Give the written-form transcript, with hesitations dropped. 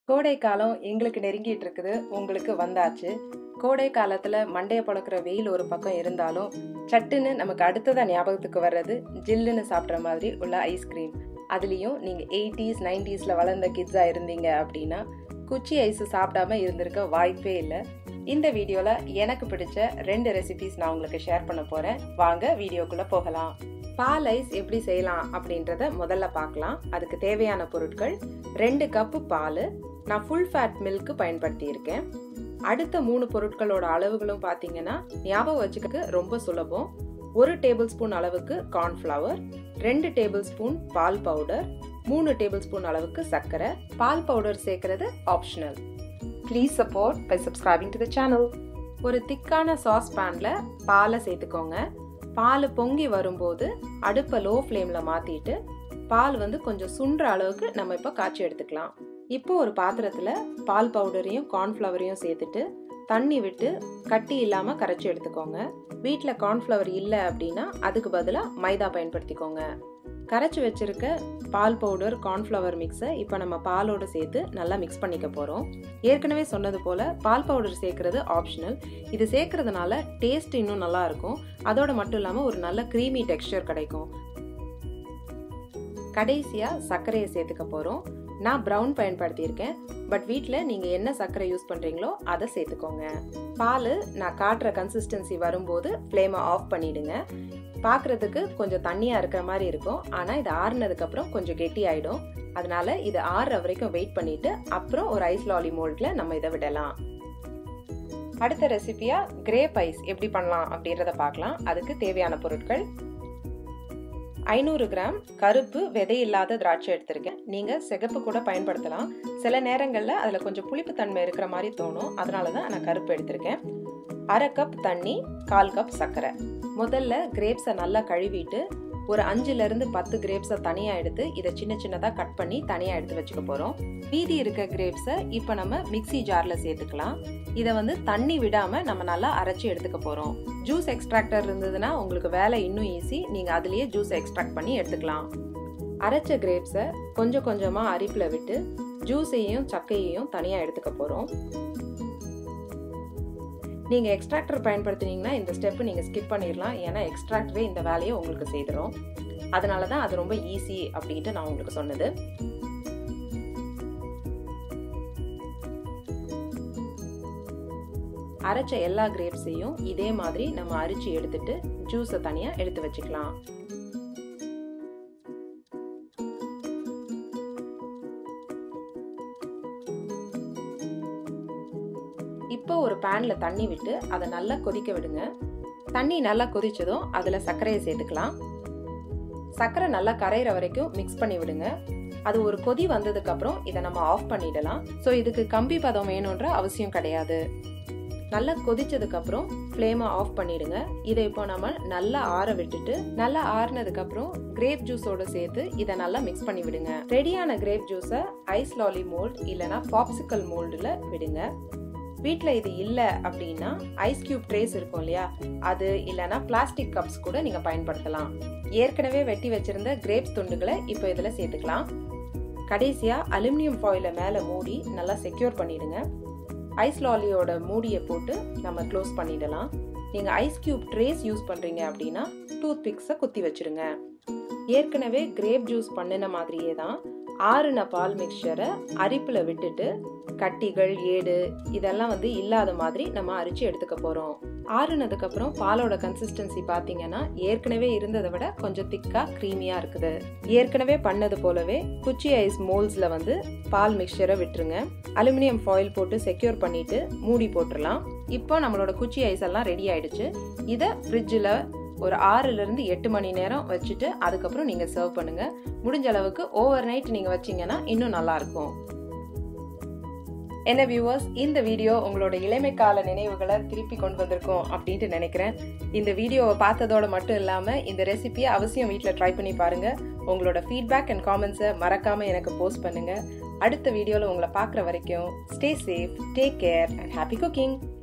கோடை காலம் எங்களுக்கு நெருங்கிட்டு இருக்குது, உங்களுக்கு வந்தாச்சு. கோடை காலத்துல மண்டைய பொளக்குற வெயில் ஒரு பக்கம் இருந்தாலும் சட்டுன்னு நமக்கு அடுத்ததா ஞாபகத்துக்கு வர்றது ஜில்லுன்னு சாப்பிட்ற மாதிரி உள்ள ஐஸ்கிரீம். அதுலேயும் நீங்கள் 80's 90sல வளர்ந்த கிட்ஸாக இருந்தீங்க அப்படின்னா குச்சி ஐஸ் சாப்பிடாம இருந்திருக்க வாய்ப்பே இல்லை. இந்த வீடியோவில் எனக்கு பிடிச்ச 2 ரெசிபிஸ் நான் உங்களுக்கு ஷேர் பண்ண போகிறேன். வாங்க வீடியோக்குள்ளே போகலாம். பால் ஐஸ் எப்படி செய்யலாம் அப்படின்றத முதல்ல பார்க்கலாம். அதுக்கு தேவையான பொருட்கள் 2 கப்பு பால், நான் ஃபுல் ஃபேட் மில்க் பயன்படுத்தியிருக்கேன். அடுத்த 3 பொருட்களோட அளவுகளும் பார்த்தீங்கன்னா ஞாபகம் வச்சுக்க ரொம்ப சுலபம். 1 டேபிள் ஸ்பூன் அளவுக்கு கார்ன்ஃப்ளவர், 2 டேபிள் ஸ்பூன் பால் பவுடர், 3 டேபிள் ஸ்பூன் அளவுக்கு சர்க்கரை. பால் பவுடர் சேர்க்கறது optional. Please support by subscribing to the channel. ஒரு திக்கான சாஸ் பேன்ல பாலை சேர்த்துக்கோங்க. பால் பொங்கி வரும்போது அடுப்பை லோ ஃப்ளேமில் மாற்றிட்டு பால் கொஞ்சம் சுண்டுற அளவுக்கு நம்ம இப்போ காய்ச்சி எடுத்துக்கலாம். இப்போ ஒரு பாத்திரத்தில் பால் பவுடரையும் கார்ன்ஃப்ளவரையும் சேர்த்துட்டு தண்ணி விட்டு கட்டி இல்லாமல் கரைச்சி எடுத்துக்கோங்க. வீட்டில் கார்ன்ஃப்ளவர் இல்லை அப்படின்னா அதுக்கு பதிலாக மைதா பயன்படுத்திக்கோங்க. கரைச்சி வச்சிருக்க பால் பவுடர் கார்ன்ஃப்ளவர் மிக்ஸை இப்போ நம்ம பாலோடு சேர்த்து நல்லா மிக்ஸ் பண்ணிக்க போகிறோம். ஏற்கனவே சொன்னது போல் பால் பவுடர் சேர்க்கறது ஆப்ஷனல். இது சேர்க்கறதுனால டேஸ்ட் இன்னும் நல்லா இருக்கும். அதோட மட்டும் இல்லாமல் ஒரு நல்ல க்ரீமி டெக்ஸ்சர் கிடைக்கும். கடைசியாக சர்க்கரையை சேர்த்துக்க போகிறோம். நான் ப்ரௌன் பயன்படுத்தியிருக்கேன், பட் வீட்டில் நீங்கள் என்ன சர்க்கரை யூஸ் பண்ணுறீங்களோ அதை சேர்த்துக்கோங்க. பால் நான் காட்டுற கன்சிஸ்டன்சி வரும்போது ஃப்ளேமை ஆஃப் பண்ணிவிடுங்க. பார்க்குறதுக்கு கொஞ்சம் தண்ணியாக இருக்கிற மாதிரி இருக்கும், ஆனால் இது ஆறுனதுக்கப்புறம் கொஞ்சம் கெட்டி ஆகிடும். அதனால இது ஆறுற வரைக்கும் வெயிட் பண்ணிவிட்டு அப்புறம் ஒரு ஐஸ் லாலி மோல்டில் நம்ம இதை விடலாம். அடுத்த ரெசிபியாக கிரேப் ஐஸ் எப்படி பண்ணலாம் அப்படின்றத பார்க்கலாம். அதுக்கு தேவையான பொருட்கள் 500 கிராம் கருப்பு விதை இல்லாத திராட்சை எடுத்திருக்கேன். நீங்கள் சிகப்பு கூட பயன்படுத்தலாம். சில நேரங்களில் அதில் கொஞ்சம் புளிப்புத்தன்மை இருக்கிற மாதிரி தோணும், அதனால தான் நான் கருப்பு எடுத்திருக்கேன். 1/2 கப் தண்ணி, 1/4 கப் சர்க்கரை. முதல்ல கிரேப்ஸை நல்லா கழுவிட்டு ஒரு 5லேருந்து 10 கிரேப்ஸை தனியாக எடுத்து இதை சின்ன சின்னதாக கட் பண்ணி தனியாக எடுத்து வச்சுக்க போகிறோம். மீதி இருக்க கிரேப்ஸை இப்போ நம்ம மிக்சி ஜாரில் சேர்த்துக்கலாம். இதை தண்ணி விடாமல் நம்ம நல்லா அரைச்சி எடுத்துக்க போகிறோம். ஜூஸ் எக்ஸ்ட்ராக்டர் இருந்ததுன்னா உங்களுக்கு வேலை இன்னும் ஈஸி. நீங்கள் அதுலேயே ஜூஸை எக்ஸ்ட்ராக்ட் பண்ணி எடுத்துக்கலாம். அரைச்ச கிரேப்ஸை கொஞ்சம் கொஞ்சமாக அரிப்பில் விட்டு ஜூஸையும் சக்கையையும் தனியாக எடுத்துக்க போகிறோம். நீங்கள் எக்ஸ்ட்ராக்டர் பயன்படுத்தினீங்கன்னா இந்த ஸ்டெப்பு நீங்கள் ஸ்கிப் பண்ணிடலாம். ஏன்னா எக்ஸ்ட்ராக்டரே இந்த வேலையை உங்களுக்கு செய்திடும். அதனால தான் அது ரொம்ப ஈஸி அப்படின்ட்டு நான் உங்களுக்கு சொன்னது. அரைச்ச எல்லா கிரேப்ஸையும் இதே மாதிரி நம்ம அரிச்சு எடுத்துட்டு ஜூஸை தனியாக எடுத்து வச்சுக்கலாம். இப்போ ஒரு பேன்ல தண்ணி விட்டு அதை நல்லா கொதிக்க விடுங்க. தண்ணி நல்லா கொதிச்சதும் அதில் சர்க்கரையை சேர்த்துக்கலாம். சர்க்கரை நல்லா கரையிற வரைக்கும் மிக்ஸ் பண்ணி விடுங்க. அது ஒரு கொதி வந்ததுக்கு அப்புறம் இதை நம்ம ஆஃப் பண்ணிடலாம். ஸோ இதுக்கு கம்பி பதம் வேணுன்ற அவசியம் கிடையாது. நல்லா கொதிச்சதுக்கு அப்புறம் ஃப்ளேமை ஆஃப் பண்ணிடுங்க. இதை இப்போ நம்ம நல்லா ஆற விட்டுட்டு நல்லா ஆறுனதுக்கு அப்புறம் கிரேப் ஜூஸோட சேர்த்து இதை நல்லா மிக்ஸ் பண்ணி விடுங்க. ரெடியான கிரேப் ஜூஸை ஐஸ் லாலி மோல்ட் இல்லைன்னா பாப்சிக்கல் மோல்டில் விடுங்க. வீட்டில் இது இல்லை அப்படின்னா ஐஸ் கியூப் ட்ரேஸ் இருக்கும் இல்லையா, அது இல்லைன்னா பிளாஸ்டிக் கப்ஸ் கூட நீங்கள் பயன்படுத்தலாம். ஏற்கனவே வெட்டி வச்சிருந்த கிரேப்ஸ் துண்டுகளை இப்போ இதில் சேர்த்துக்கலாம். கடைசியாக அலுமினியம் ஃபாயிலை மேலே மூடி நல்லா செக்யூர் பண்ணிடுங்க. ஐஸ் லாலியோட மூடியை போட்டு நம்ம க்ளோஸ் பண்ணிடலாம். நீங்கள் ஐஸ் கியூப் ட்ரேஸ் யூஸ் பண்ணுறீங்க அப்படின்னா டூத் பிக்ஸை குத்தி வச்சுருங்க. ஏற்கனவே கிரேப் ஜூஸ் பண்ணின மாதிரியே தான் ஆறுன பால் மிக்சரை அரிப்பில் விட்டுட்டு கட்டிகள் ஏடு இதெல்லாம் இல்லாத மாதிரி நம்ம அரிச்சு எடுத்துக்க போகிறோம். ஆறுனதுக்கப்புறம் பாலோட கன்சிஸ்டன்சி பார்த்தீங்கன்னா ஏற்கனவே இருந்ததை விட கொஞ்சம் திக்காக க்ரீமியாக இருக்குது. ஏற்கனவே பண்ணது போலவே குச்சி ஐஸ் மோல்ஸில் பால் மிக்சரை விட்டுருங்க. அலுமினியம் ஃபாயில் போட்டு செக்யூர் பண்ணிட்டு மூடி போட்டுடலாம். இப்போ நம்மளோட குச்சி ஐஸ் எல்லாம் ரெடி ஆயிடுச்சு. இதை ஃப்ரிட்ஜில் ஒரு 6லேருந்து 8 மணி நேரம் வச்சுட்டு அதுக்கப்புறம் நீங்கள் சர்வ் பண்ணுங்க. முடிஞ்ச அளவுக்கு ஓவர் நைட் நீங்கள் வச்சிங்கன்னா இன்னும் நல்லாயிருக்கும். என்ன வியூவர்ஸ், இந்த வீடியோ உங்களோட இளமை கால நினைவுகளை திருப்பி கொண்டு வந்திருக்கோம் அப்படின்ட்டு நினைக்கிறேன். இந்த வீடியோவை பார்த்ததோடு மட்டும் இல்லாமல் இந்த ரெசிபியை அவசியம் வீட்டில் ட்ரை பண்ணி பாருங்கள். உங்களோட ஃபீட்பேக் அண்ட் காமெண்ட்ஸை மறக்காமல் எனக்கு போஸ்ட் பண்ணுங்கள். அடுத்த வீடியோவில் உங்களை பார்க்குற வரைக்கும் stay safe, take care and happy cooking.